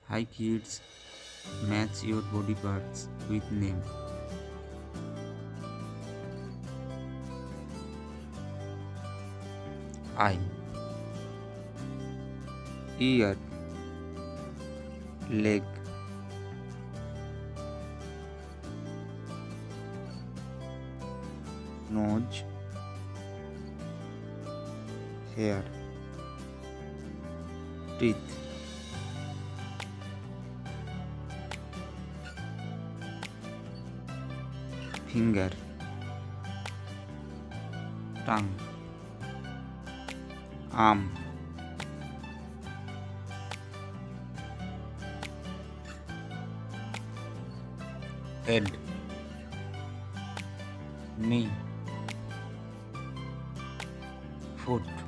Hi kids, match your body parts with name. Eye, ear, leg, nose, hair, teeth, finger, tongue, arm, head, knee, foot,